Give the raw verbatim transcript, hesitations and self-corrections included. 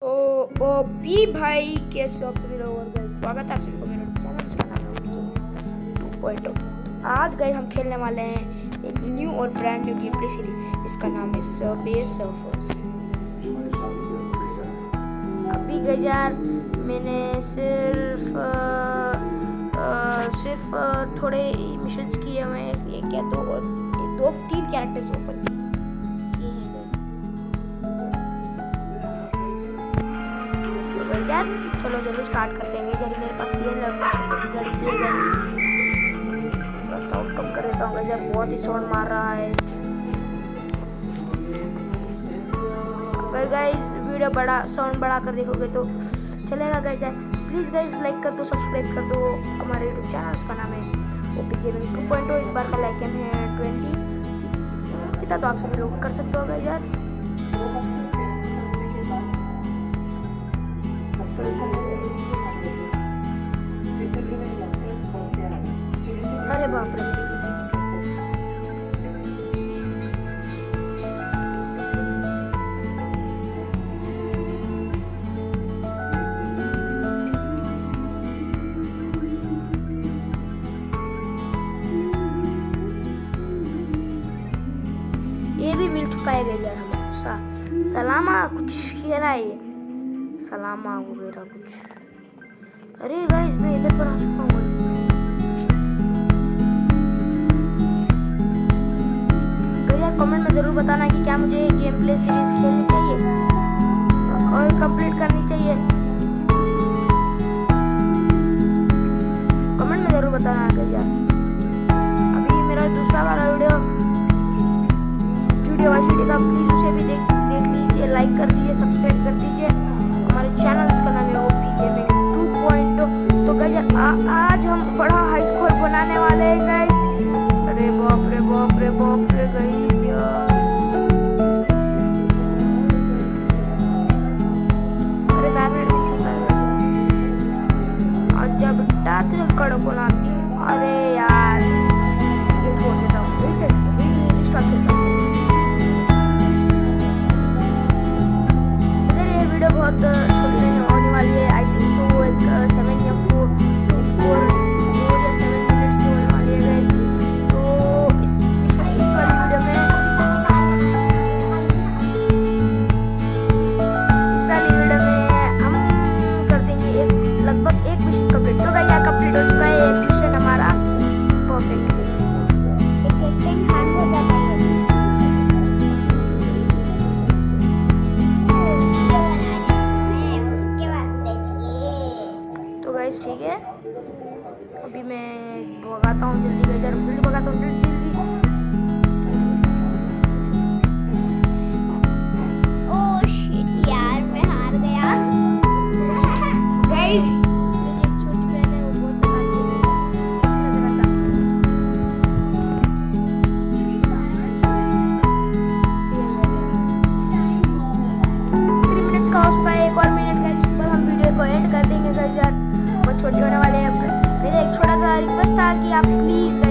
तो ओपी भाई कैसे आप सभी लोग स्वागत है आप सभी को मेरे चैनल का नाम टू पॉइंट ओ। आज गए हम खेलने वाले हैं एक न्यू और brand new gameplay series, इसका नाम है सबवे सर्फर्स। अभी गए यार मैंने सिर्फ आ, आ, सिर्फ आ, थोड़े मिशंस किए हुए हैं, एक या दो दो तीन कैरेक्टर्स ओपन किए हैं। यार चलो जल्दी स्टार्ट करते हैं। जल्दी मेरे पास ये लड़की है, बस साउंड कम कर देता हूँ, जब बहुत ही साउंड मार रहा है। अगर गाइस वीडियो बड़ा साउंड बढ़ा कर देखोगे तो चलेगा गाइस। प्लीज़ गाइस लाइक कर दो, सब्सक्राइब कर दो हमारे यूट्यूब चैनल, उसका नाम है OP gaming two point O. इस बार का लाइक है ट्वेंटी, इतना तो आप सभी लोग कर सकते हो गाइस यार। अरे बाप रे, ये भी मिल चुका है यार हमें। सा, सलामा कुछ कह रहा है ये, सलामा वगैरह कुछ। अरे गाइस मैं इधर पर आ चुका हूँ। कमेंट में ज़रूर बताना कि क्या मुझे गेम प्ले सीरीज खेलनी चाहिए और कंप्लीट करनी चाहिए। कमेंट में ज़रूर बताना यार। अभी मेरा दूसरा वाला वीडियो वीडियो वाशी का, प्लीज़ उसे भी देख देख लीजिए, लाइक कर दीजिए, सब्सक्राइब कर दीजिए हमारे चैनल, इसका नाम है OP gaming two point O. तो गाइस आज हम बड़ा हाई स्कोर बनाने वाले हैं गाइस। अरे बाप रे बाप रे बाप रे गाइस, अरे मैग्नेट मिल चुका है और जब डाते कड़क बनाती हूँ। अरे यार ये छोड़ देता हूँ, रिसेट रिस्टार्ट करता हूँ। इधर ये वीडियो बहुत छोटी नहीं होने वाली है, आई थिंक तो एक सेवन या फोर फोर फोर या सेवन मिनट्स की होने वाली है। तो इस इस वाली वीडियो में इस वाली वीडियो में हम कर देंगे एक लगभग एक मिशन कंप्लीट। तो गाइस यार कंप्लीट हो चुका है एक मिशन हमारा परफेक्ट। एक एक हैंग हो जाता है। तो गाइस ठीक है, अभी मैं भगाता हूँ जल्दी गाइस, जल्दी भगाता हूँ जल्दी जल्दी। ओह शिट यार मैं हार गया। गाइस मेरी एक छोटी बहन है, वो बहुत चलाती है, इतना ज़्यादा टास्क थ्री मिनट्स का हो चुका है। एक और मिनट गाइस, इस पर हम वीडियो को एंड कर देंगे गाइस यार। बहुत छोटी होने वाले हैं। मेरा एक छोटा सा रिक्वेस्ट था कि आप प्लीज़